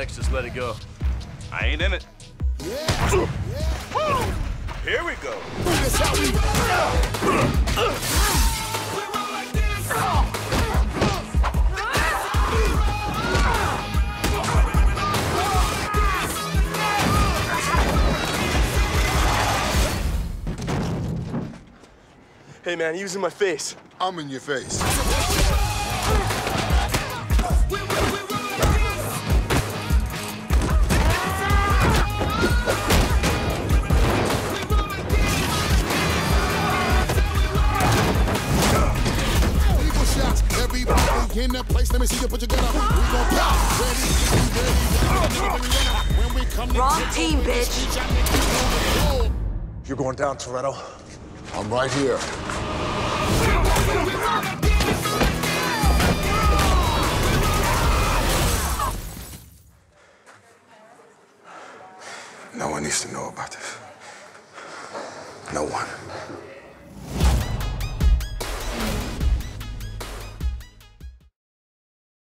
next, just let it go. I ain't in it. Yeah. Here we go. Hey man, he was in my face. I'm in your face. In that place, let me see you put your gun up. We gon' pop. Ready, when we come. Wrong team, bitch. You're going down, Toretto. I'm right here. No one needs to know about this. No one.